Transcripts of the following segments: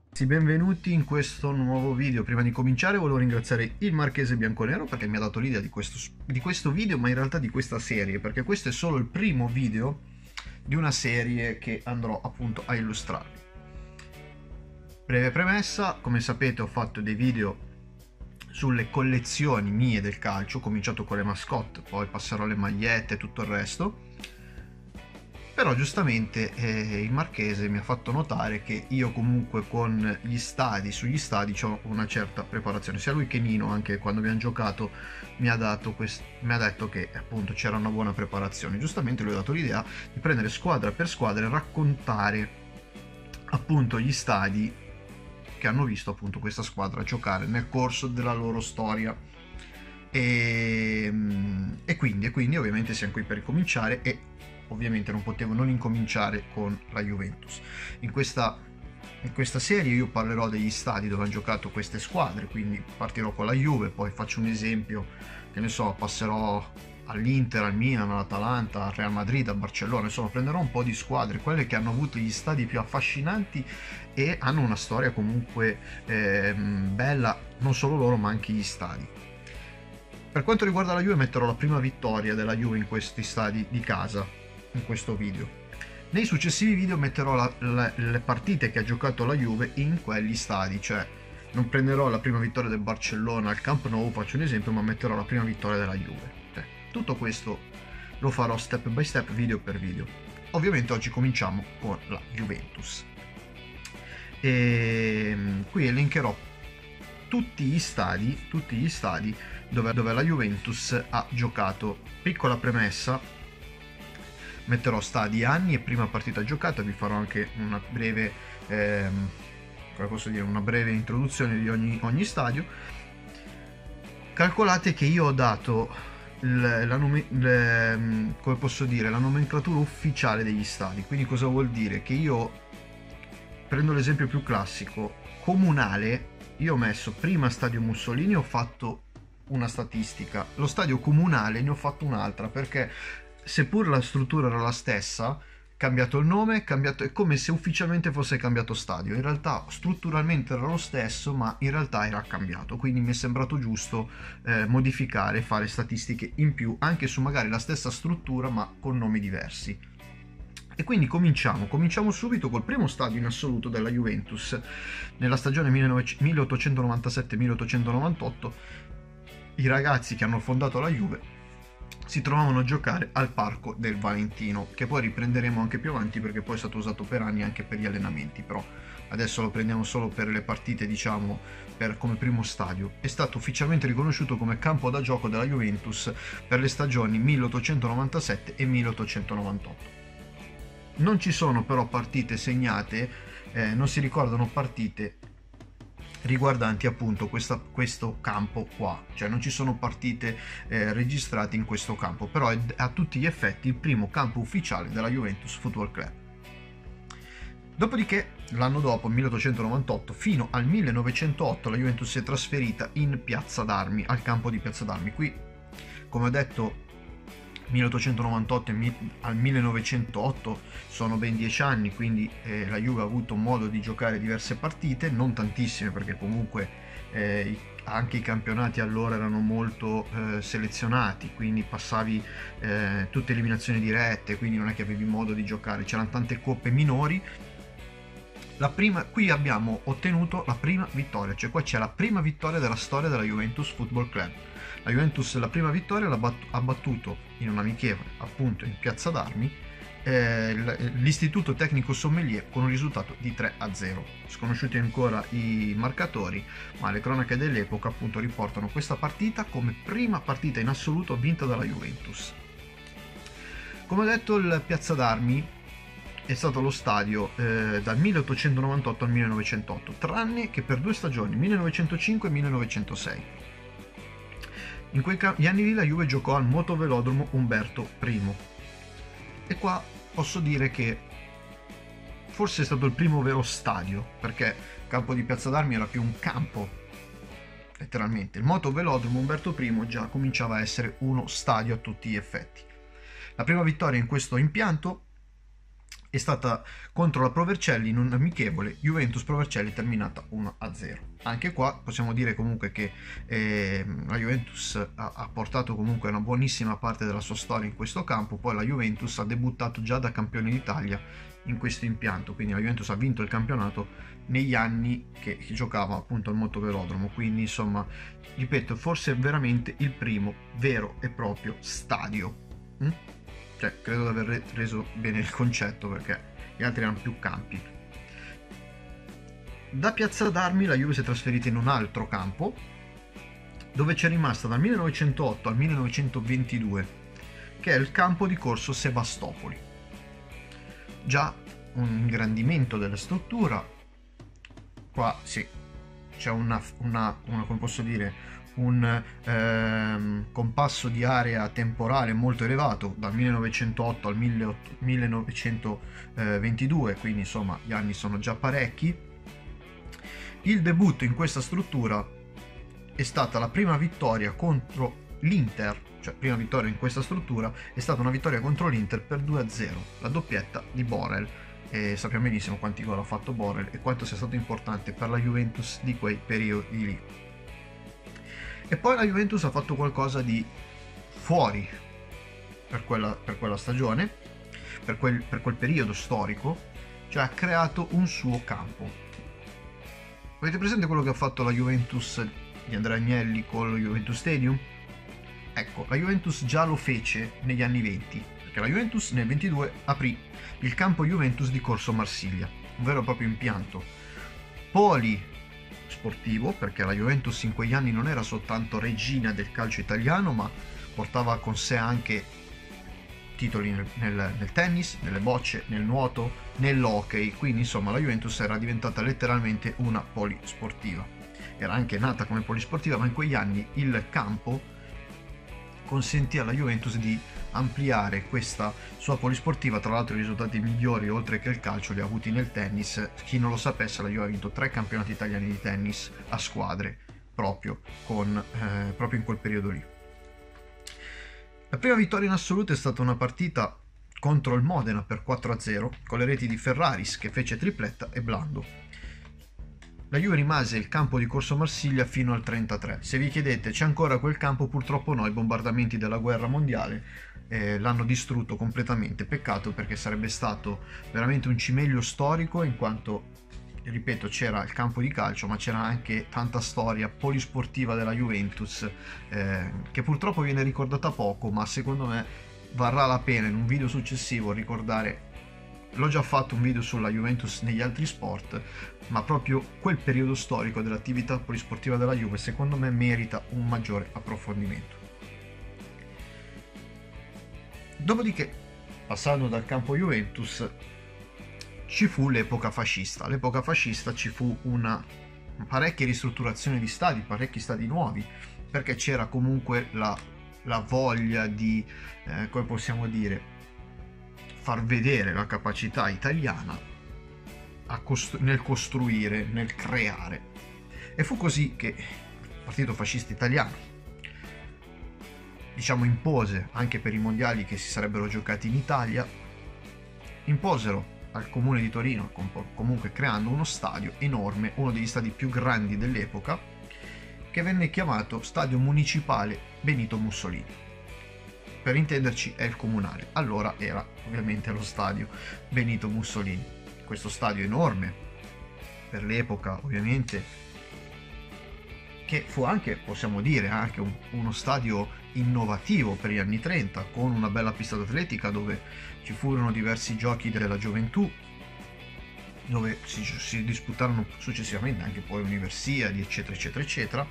Sì, benvenuti in questo nuovo video. Prima di cominciare volevo ringraziare il Marchese Bianconero perché mi ha dato l'idea di questo video, ma in realtà di questa serie, perché questo è solo il primo video di una serie che andrò appunto a illustrarvi. Breve premessa: come sapete ho fatto dei video sulle collezioni mie del calcio, ho cominciato con le mascotte, poi passerò alle magliette e tutto il resto. Però giustamente il Marchese mi ha fatto notare che io comunque con sugli stadi ho una certa preparazione. Sia lui che Nino, anche quando abbiamo giocato, mi ha detto che appunto c'era una buona preparazione. Giustamente lui ha dato l'idea di prendere squadra per squadra e raccontare appunto gli stadi che hanno visto appunto questa squadra giocare nel corso della loro storia. E quindi ovviamente siamo qui per ricominciare e ovviamente non potevo non incominciare con la Juventus. In questa serie io parlerò degli stadi dove hanno giocato queste squadre, quindi partirò con la Juve, poi faccio un esempio, che ne so, passerò all'Inter, al Milan, all'Atalanta, al Real Madrid, al Barcellona, insomma prenderò un po' di squadre, quelle che hanno avuto gli stadi più affascinanti e hanno una storia comunque bella, non solo loro ma anche gli stadi. Per quanto riguarda la Juve metterò la prima vittoria della Juve in questi stadi di casa, in questo video. Nei successivi video metterò le partite che ha giocato la Juve in quegli stadi, cioè non prenderò la prima vittoria del Barcellona al Camp Nou, faccio un esempio, ma metterò la prima vittoria della Juve. Cioè, tutto questo lo farò step by step, video per video. Ovviamente oggi cominciamo con la Juventus. E qui elencherò tutti gli stadi dove la Juventus ha giocato. Piccola premessa: metterò stadi, anni e prima partita giocata, vi farò anche una breve una breve introduzione di ogni stadio. Calcolate che io ho dato la nomenclatura ufficiale degli stadi. Quindi cosa vuol dire? Che io prendo l'esempio più classico, comunale. Io ho messo prima stadio Mussolini, ho fatto una statistica, lo stadio comunale ne ho fatto un'altra, perché seppur la struttura era la stessa, cambiato il nome, è come se ufficialmente fosse cambiato stadio. In realtà strutturalmente era lo stesso, ma in realtà era cambiato, quindi mi è sembrato giusto modificare, fare statistiche in più anche su magari la stessa struttura ma con nomi diversi. E quindi cominciamo subito col primo stadio in assoluto della Juventus nella stagione 1897-1898. I ragazzi che hanno fondato la Juve si trovavano a giocare al Parco del Valentino, che poi riprenderemo anche più avanti perché poi è stato usato per anni anche per gli allenamenti, però adesso lo prendiamo solo per le partite, diciamo, come primo stadio. È stato ufficialmente riconosciuto come campo da gioco della Juventus per le stagioni 1897 e 1898. Non ci sono però partite segnate, non si ricordano partite riguardanti appunto questo campo qua, cioè non ci sono partite registrate in questo campo, però è a tutti gli effetti il primo campo ufficiale della Juventus Football Club. Dopodiché l'anno dopo, 1898, fino al 1908 la Juventus si è trasferita in Piazza d'Armi, al campo di Piazza d'Armi. Qui, come ho detto, 1898 al 1908 sono ben 10 anni, quindi la Juve ha avuto modo di giocare diverse partite, non tantissime perché comunque anche i campionati allora erano molto selezionati, quindi passavi tutte eliminazioni dirette, quindi non è che avevi modo di giocare, c'erano tante coppe minori. Qui abbiamo ottenuto la prima vittoria, cioè qua c'è la prima vittoria della storia della Juventus Football Club. La Juventus la prima vittoria ha battuto in un amichevole appunto in Piazza d'Armi l'Istituto Tecnico Sommelier con un risultato di 3-0. Sconosciuti ancora i marcatori, ma le cronache dell'epoca appunto riportano questa partita come prima partita in assoluto vinta dalla Juventus. Come ho detto, il Piazza d'Armi è stato lo stadio dal 1898 al 1908, tranne che per 2 stagioni, 1905 e 1906. In gli anni lì la Juve giocò al Motovelodromo Umberto I. E qua posso dire che forse è stato il primo vero stadio, perché il campo di Piazza d'Armi era più un campo, letteralmente. Il Motovelodromo Umberto I già cominciava a essere uno stadio a tutti gli effetti. La prima vittoria in questo impianto è stata contro la Pro Vercelli in un amichevole Juventus-Pro Vercelli terminata 1-0. Anche qua possiamo dire comunque che la Juventus ha portato comunque una buonissima parte della sua storia in questo campo. Poi la Juventus ha debuttato già da campione d'Italia in questo impianto, quindi la Juventus ha vinto il campionato negli anni che giocava appunto al Motovelodromo, quindi insomma, ripeto, forse è veramente il primo vero e proprio stadio. Cioè, credo di aver reso bene il concetto, perché gli altri erano più campi. Da Piazza d'Armi la Juve si è trasferita in un altro campo, dove c'è rimasta dal 1908 al 1922, che è il campo di Corso Sebastopoli. Già un ingrandimento della struttura, qua sì, c'è una come posso dire, un compasso di area temporale molto elevato, dal 1908 al 1922, quindi insomma gli anni sono già parecchi. Il debutto in questa struttura è stata la prima vittoria contro l'Inter, cioè prima vittoria in questa struttura è stata una vittoria contro l'Inter per 2-0, la doppietta di Borrell, e sappiamo benissimo quanti gol ha fatto Borrell e quanto sia stato importante per la Juventus di quei periodi lì. E poi la Juventus ha fatto qualcosa di fuori per quella stagione, per quel periodo storico, cioè ha creato un suo campo. Avete presente quello che ha fatto la Juventus di Andrea Agnelli con lo Juventus Stadium? Ecco, la Juventus già lo fece negli anni 20, perché la Juventus nel 22 aprì il campo Juventus di Corso Marsiglia, un vero e proprio impianto sportivo, perché la Juventus in quegli anni non era soltanto regina del calcio italiano, ma portava con sé anche titoli nel tennis, nelle bocce, nel nuoto, nell'hockey, quindi insomma la Juventus era diventata letteralmente una polisportiva. Era anche nata come polisportiva, ma in quegli anni il campo consentì alla Juventus di ampliare questa sua polisportiva. Tra l'altro i risultati migliori oltre che il calcio li ha avuti nel tennis. Chi non lo sapesse, la Juve ha vinto 3 campionati italiani di tennis a squadre proprio in quel periodo lì. La prima vittoria in assoluto è stata una partita contro il Modena per 4-0 con le reti di Ferraris, che fece tripletta, e Blando. La Juve rimase il campo di Corso Marsiglia fino al 33. Se vi chiedete, c'è ancora quel campo? Purtroppo no, i bombardamenti della guerra mondiale l'hanno distrutto completamente. Peccato, perché sarebbe stato veramente un cimelio storico, in quanto, ripeto, c'era il campo di calcio, ma c'era anche tanta storia polisportiva della Juventus, che purtroppo viene ricordata poco, ma secondo me varrà la pena in un video successivo ricordare. L'ho già fatto un video sulla Juventus negli altri sport, ma proprio quel periodo storico dell'attività polisportiva della Juve secondo me merita un maggiore approfondimento. Dopodiché, passando dal campo Juventus, ci fu l'epoca fascista. L'epoca fascista ci fu parecchie ristrutturazioni di stadi, parecchi stadi nuovi, perché c'era comunque la voglia di, come possiamo dire, far vedere la capacità italiana nel costruire, nel creare. E fu così che il Partito Fascista Italiano, diciamo, impose, anche per i mondiali che si sarebbero giocati in Italia, imposero al comune di Torino, comunque creando uno stadio enorme, uno degli stadi più grandi dell'epoca, che venne chiamato Stadio Municipale Benito Mussolini. Per intenderci è il comunale, allora era ovviamente lo stadio Benito Mussolini. Questo stadio enorme per l'epoca, ovviamente, che fu anche, possiamo dire, anche uno stadio innovativo per gli anni 30, con una bella pista d'atletica dove ci furono diversi giochi della gioventù, dove si disputarono successivamente anche poi universiadi, eccetera eccetera eccetera.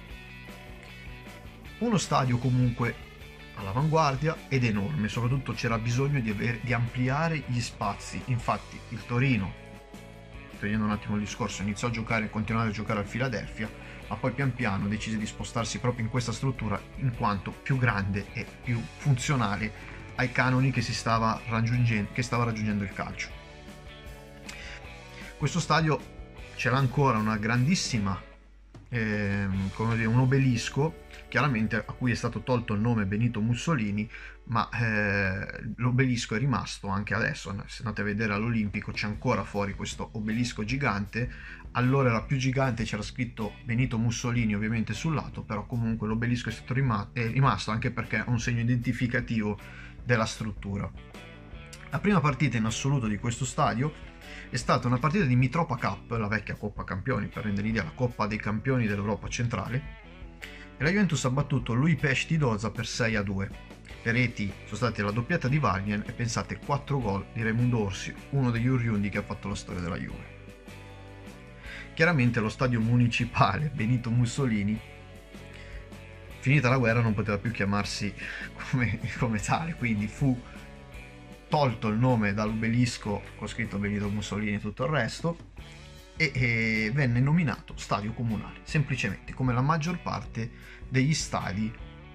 Uno stadio comunque all'avanguardia ed enorme, soprattutto c'era bisogno di ampliare gli spazi. Infatti il Torino, togliendo un attimo il discorso, iniziò a giocare e continuare a giocare al Philadelphia, ma poi pian piano decise di spostarsi proprio in questa struttura, in quanto più grande e più funzionale ai canoni che stava raggiungendo il calcio. Questo stadio c'era ancora una grandissima come dire, un obelisco, chiaramente a cui è stato tolto il nome Benito Mussolini, ma l'obelisco è rimasto anche adesso. Se andate a vedere all'Olimpico c'è ancora fuori questo obelisco gigante. Allora era più gigante, c'era scritto Benito Mussolini ovviamente sul lato, però comunque l'obelisco è stato è rimasto, anche perché è un segno identificativo della struttura. La prima partita in assoluto di questo stadio è stata una partita di Mitropa Cup, la vecchia Coppa Campioni, per rendere l'idea, la Coppa dei Campioni dell'Europa centrale, e la Juventus ha battuto lui Pešti Doza per 6-2. Le reti sono state la doppietta di Varnien e pensate 4 gol di Raimundo Orsi, uno degli oriundi che ha fatto la storia della Juve. Chiaramente lo stadio municipale Benito Mussolini, finita la guerra, non poteva più chiamarsi come tale, quindi fu tolto il nome dall'obelisco con scritto Benito Mussolini e tutto il resto, e venne nominato stadio comunale, semplicemente, come la maggior parte degli stadi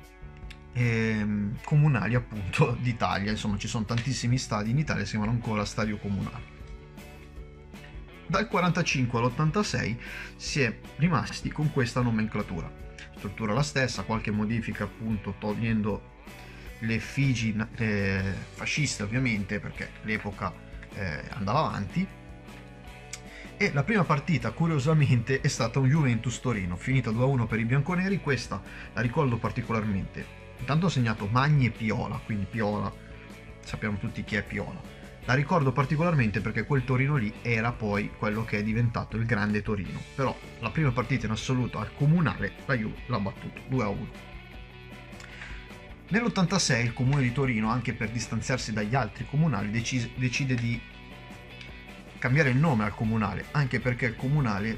comunali appunto d'Italia. Insomma, ci sono tantissimi stadi in Italia che si chiamano ancora stadio comunale. Dal 45 all'86 si è rimasti con questa nomenclatura, struttura la stessa, qualche modifica appunto togliendo le effigi fasciste ovviamente, perché l'epoca andava avanti. E la prima partita curiosamente è stata un Juventus Torino, finita 2-1 per i bianconeri. Questa la ricordo particolarmente, intanto ho segnato Magni e Piola, quindi Piola, sappiamo tutti chi è Piola. La ricordo particolarmente perché quel Torino lì era poi quello che è diventato il grande Torino, però la prima partita in assoluto al comunale la Juve l'ha battuto 2-1. Nell'86 il comune di Torino, anche per distanziarsi dagli altri comunali, decide di cambiare il nome al comunale, anche perché il comunale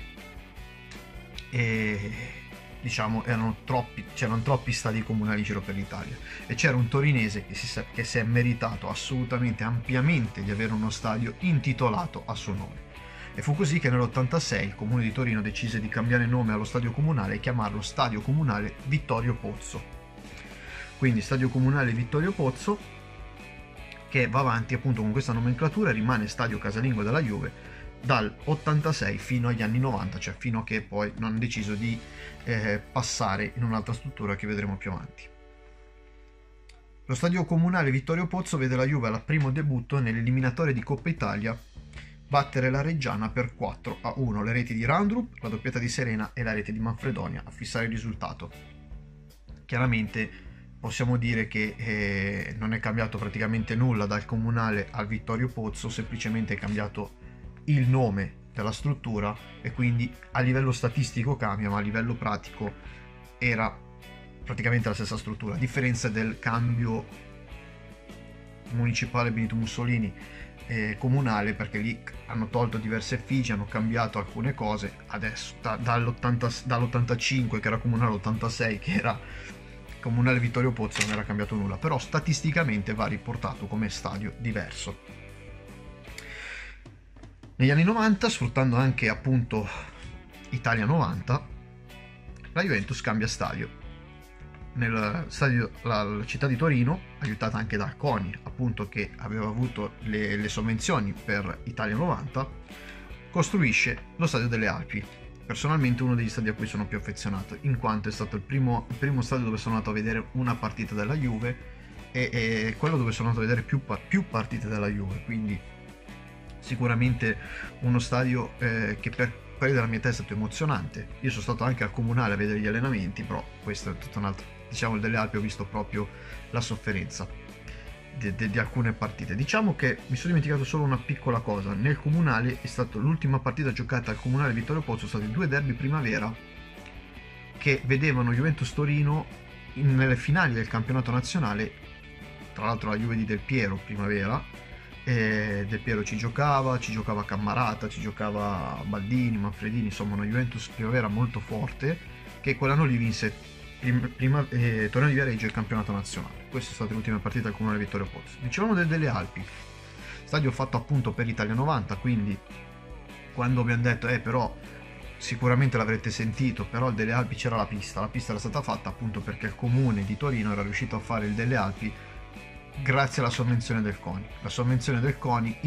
diciamo c'erano troppi stadi comunali in giro per l'Italia, e c'era un torinese che si è meritato assolutamente ampiamente di avere uno stadio intitolato a suo nome, e fu così che nell'86 il comune di Torino decise di cambiare nome allo stadio comunale e chiamarlo Stadio Comunale Vittorio Pozzo. Quindi Stadio Comunale Vittorio Pozzo, che va avanti appunto con questa nomenclatura, rimane stadio casalingo della Juve dal 86 fino agli anni 90, cioè fino a che poi non hanno deciso di passare in un'altra struttura che vedremo più avanti. Lo Stadio Comunale Vittorio Pozzo vede la Juve al primo debutto nell'eliminatoria di Coppa Italia battere la Reggiana per 4-1, le reti di Randrup, la doppietta di Serena e la rete di Manfredonia a fissare il risultato. Chiaramente possiamo dire che non è cambiato praticamente nulla dal comunale al Vittorio Pozzo, semplicemente è cambiato il nome della struttura, e quindi a livello statistico cambia, ma a livello pratico era praticamente la stessa struttura, a differenza del cambio municipale Benito Mussolini comunale, perché lì hanno tolto diverse effigie, hanno cambiato alcune cose. Adesso dall'85 che era comunale, all'86 che era comunale Vittorio Pozzo, non era cambiato nulla, però statisticamente va riportato come stadio diverso. Negli anni 90, sfruttando anche appunto Italia 90, la Juventus cambia stadio. Nel stadio, la città di Torino, aiutata anche dal CONI, appunto, che aveva avuto le sovvenzioni per Italia 90, costruisce lo stadio delle Alpi. Personalmente uno degli stadi a cui sono più affezionato, in quanto è stato il primo stadio dove sono andato a vedere una partita della Juve, e quello dove sono andato a vedere più partite della Juve, quindi sicuramente uno stadio che per quelli della mia testa è stato emozionante. Io sono stato anche al comunale a vedere gli allenamenti, però questo è tutto un altro. Diciamo, delle Alpi ho visto proprio la sofferenza di alcune partite. Diciamo che mi sono dimenticato solo una piccola cosa: nel comunale è stata l'ultima partita giocata al comunale Vittorio Pozzo, sono stati 2 derby primavera che vedevano Juventus Torino nelle finali del campionato nazionale. Tra l'altro la Juve di Del Piero primavera, Del Piero ci giocava Cammarata, ci giocava Baldini, Manfredini, insomma una Juventus primavera molto forte, che quell'anno lì vinse Torino di Viareggio il campionato nazionale. Questa è stata l'ultima partita del comunale Vittorio Pozzo. Dicevamo delle Alpi, stadio fatto appunto per Italia 90, quindi quando abbiamo detto però sicuramente l'avrete sentito, però il delle Alpi c'era la pista era stata fatta appunto perché il comune di Torino era riuscito a fare il delle Alpi grazie alla sovvenzione del CONI. La sovvenzione del CONI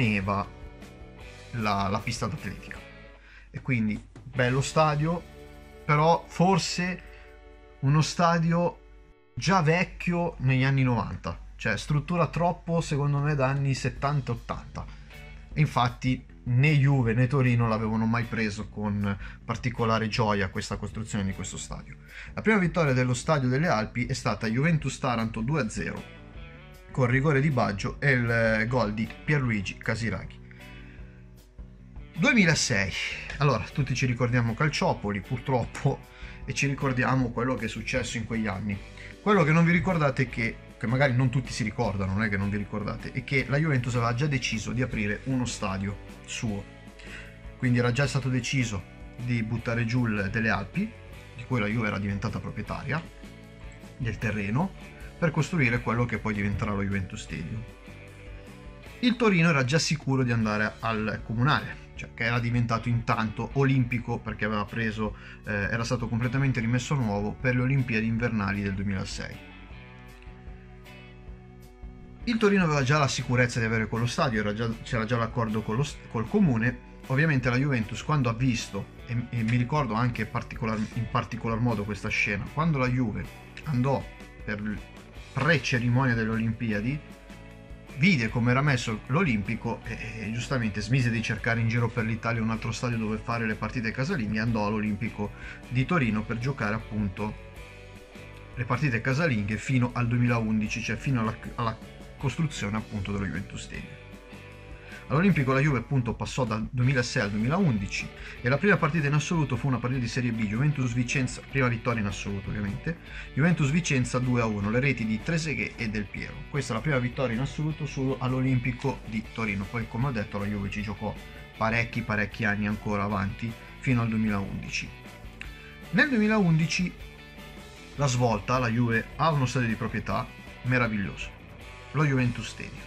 imponeva la pista d'atletica, e quindi bello stadio, però forse uno stadio già vecchio negli anni 90, cioè struttura troppo secondo me da anni 70-80. Infatti né Juve né Torino l'avevano mai preso con particolare gioia questa costruzione di questo stadio. La prima vittoria dello Stadio delle Alpi è stata Juventus-Taranto 2-0 con rigore di Baggio e il gol di Pierluigi Casiraghi. 2006, allora tutti ci ricordiamo Calciopoli purtroppo e ci ricordiamo quello che è successo in quegli anni. Quello che non vi ricordate è che magari non tutti si ricordano, non è che non vi ricordate, è che la Juventus aveva già deciso di aprire uno stadio suo, quindi era già stato deciso di buttare giù delle Alpi, di cui la Juve era diventata proprietaria del terreno, per costruire quello che poi diventerà lo Juventus Stadium. Il Torino era già sicuro di andare al comunale, cioè che era diventato intanto olimpico perché aveva preso, era stato completamente rimesso a nuovo per le Olimpiadi invernali del 2006. Il Torino aveva già la sicurezza di avere quello stadio, c'era già l'accordo col comune. Ovviamente la Juventus, quando ha visto, e mi ricordo anche in particolar modo questa scena, quando la Juve andò per pre-cerimonia delle Olimpiadi, vide come era messo l'Olimpico e giustamente smise di cercare in giro per l'Italia un altro stadio dove fare le partite casalinghe e andò all'Olimpico di Torino per giocare appunto le partite casalinghe fino al 2011, cioè fino alla costruzione appunto dello Juventus Stadium. All'Olimpico la Juve appunto passò dal 2006 al 2011 e la prima partita in assoluto fu una partita di Serie B, Juventus Vicenza, prima vittoria in assoluto ovviamente, Juventus Vicenza 2-1, le reti di Trezeguet e Del Piero. Questa è la prima vittoria in assoluto solo all'Olimpico di Torino. Poi come ho detto la Juve ci giocò parecchi anni ancora avanti fino al 2011. Nel 2011 la svolta, la Juve ha uno stadio di proprietà meraviglioso, lo Juventus Stadium.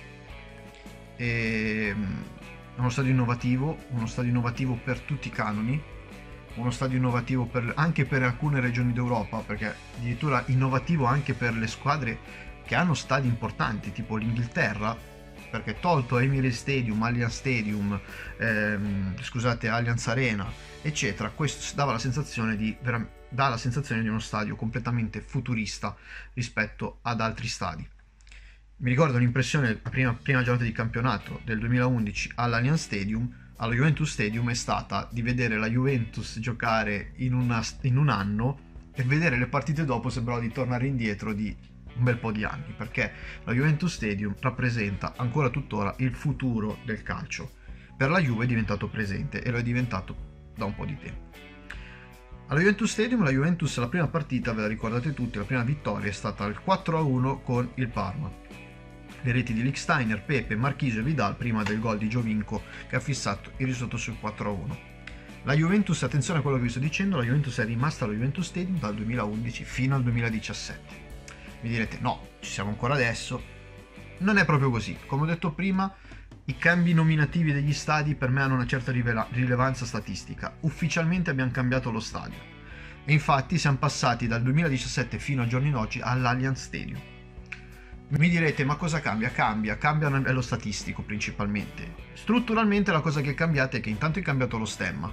È uno stadio innovativo per tutti i canoni, uno stadio innovativo anche per alcune regioni d'Europa, perché addirittura innovativo anche per le squadre che hanno stadi importanti, tipo l'Inghilterra, perché tolto Emirates Stadium, Allianz Stadium, Allianz Arena, eccetera, questo dà la sensazione di uno stadio completamente futurista rispetto ad altri stadi. Mi ricordo un'impressione, la prima giornata di campionato del 2011 all'Allianz Stadium, allo Juventus Stadium, è stata di vedere la Juventus giocare in un anno e vedere le partite dopo sembrava di tornare indietro di un bel po' di anni, perché la Juventus Stadium rappresenta ancora tuttora il futuro del calcio. Per la Juve è diventato presente e lo è diventato da un po' di tempo. Allo Juventus Stadium la Juventus, la prima partita, ve la ricordate tutti, la prima vittoria è stata il 4-1 con il Parma. Le reti di Lichtsteiner, Pepe, Marchisio e Vidal prima del gol di Giovinco che ha fissato il risultato sul 4-1. La Juventus, attenzione a quello che vi sto dicendo, la Juventus è rimasta allo Juventus Stadium dal 2011 fino al 2017. Mi direte no, ci siamo ancora adesso. Non è proprio così. Come ho detto prima, i cambi nominativi degli stadi per me hanno una certa rilevanza statistica. Ufficialmente abbiamo cambiato lo stadio e infatti siamo passati dal 2017 fino ai giorni d'oggi all'Allianz Stadium. Mi direte, ma cosa cambia? Cambia lo statistico principalmente. Strutturalmente la cosa che è cambiata è che intanto è cambiato lo stemma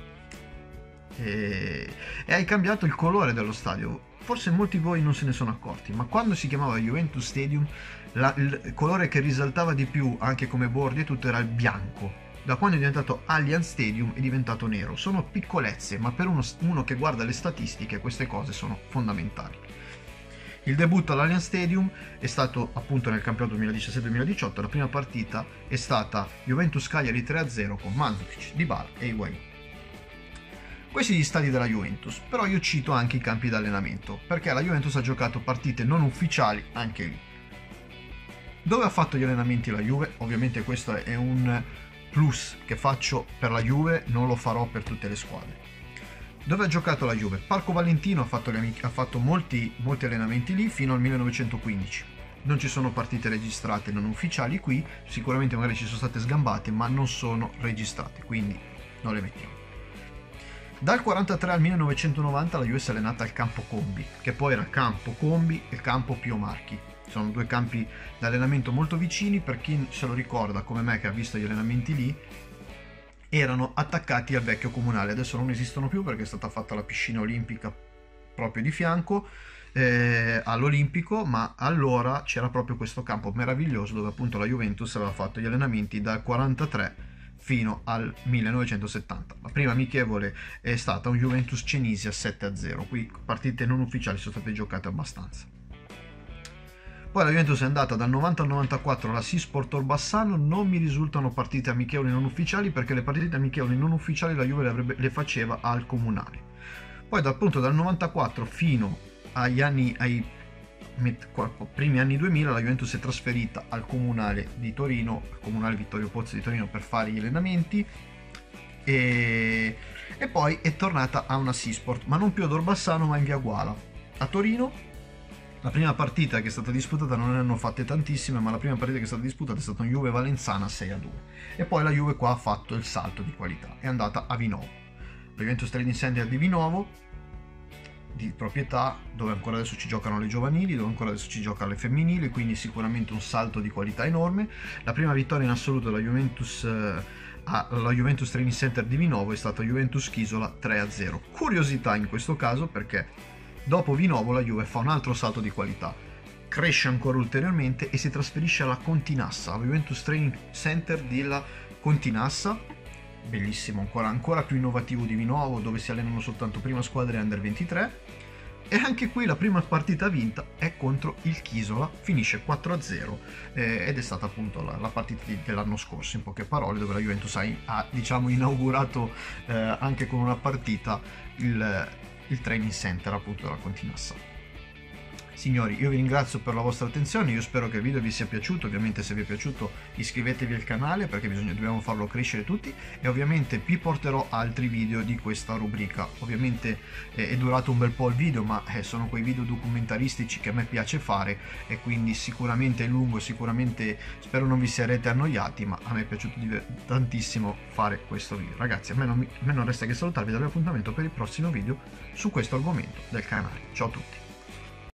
e hai cambiato il colore dello stadio. Forse molti di voi non se ne sono accorti, ma quando si chiamava Juventus Stadium il colore che risaltava di più anche come bordi e tutto era il bianco. Da quando è diventato Allianz Stadium è diventato nero. Sono piccolezze, ma per uno che guarda le statistiche queste cose sono fondamentali. Il debutto all'Allianz Stadium è stato appunto nel campionato 2017-2018, la prima partita è stata Juventus-Cagliari 3-0 con Mandzukic, Dybala e Higuaín. Questi gli stadi della Juventus, però io cito anche i campi d'allenamento, perché la Juventus ha giocato partite non ufficiali anche lì. Dove ha fatto gli allenamenti la Juve? Ovviamente questo è un plus che faccio per la Juve, non lo farò per tutte le squadre. Dove ha giocato la Juve? Parco Valentino, ha fatto molti allenamenti lì fino al 1915. Non ci sono partite registrate non ufficiali qui, sicuramente magari ci sono state sgambate, ma non sono registrate, quindi non le mettiamo. Dal 43 al 1990 la Juve si è allenata al campo Combi, che poi era campo Combi e campo Pio Marchi. Sono due campi di allenamento molto vicini, per chi se lo ricorda come me che ha visto gli allenamenti lì. erano attaccati al vecchio comunale. Adesso non esistono più perché è stata fatta la piscina olimpica proprio di fianco all'Olimpico, ma allora c'era proprio questo campo meraviglioso dove appunto la Juventus aveva fatto gli allenamenti dal 43 fino al 1970. La prima amichevole è stata un Juventus Cenisia 7-0, qui partite non ufficiali sono state giocate abbastanza. Poi la Juventus è andata dal 90 al 94 alla Sisport Orbassano, non mi risultano partite amichevoli non ufficiali perché le partite amichevoli non ufficiali la Juve le faceva al comunale. Poi appunto dal 94 fino ai primi anni 2000 la Juventus è trasferita al comunale di Torino, al comunale Vittorio Pozzo di Torino per fare gli allenamenti e poi è tornata a una Sisport, ma non più ad Orbassano ma in via Guala a Torino. La prima partita che è stata disputata, non ne hanno fatte tantissime, ma la prima partita che è stata disputata è stata un Juve Valenzana 6-2 e poi la Juve qua ha fatto il salto di qualità, è andata a Vinovo, la Juventus Training Center di Vinovo, di proprietà, dove ancora adesso ci giocano le giovanili, dove ancora adesso ci giocano le femminili, quindi sicuramente un salto di qualità enorme. La prima vittoria in assoluto della Juventus alla Juventus Training Center di Vinovo è stata Juventus Chisola 3-0. Curiosità in questo caso perché dopo Vinovo la Juve fa un altro salto di qualità, cresce ancora ulteriormente e si trasferisce alla Continassa, alla Juventus Training Center della Continassa, bellissimo, ancora più innovativo di Vinovo, dove si allenano soltanto prima squadre under 23, e anche qui la prima partita vinta è contro il Chisola, finisce 4-0 ed è stata appunto la partita dell'anno scorso, in poche parole, dove la Juventus ha diciamo inaugurato anche con una partita il training center appunto della Continassa. Signori, io vi ringrazio per la vostra attenzione, io spero che il video vi sia piaciuto, ovviamente se vi è piaciuto iscrivetevi al canale perché dobbiamo farlo crescere tutti e ovviamente vi porterò altri video di questa rubrica. Ovviamente è durato un bel po' il video, ma sono quei video documentaristici che a me piace fare e quindi sicuramente è lungo, sicuramente spero non vi sarete annoiati, ma a me è piaciuto tantissimo fare questo video. Ragazzi, a me non resta che salutarvi e darvi appuntamento per il prossimo video su questo argomento del canale. Ciao a tutti!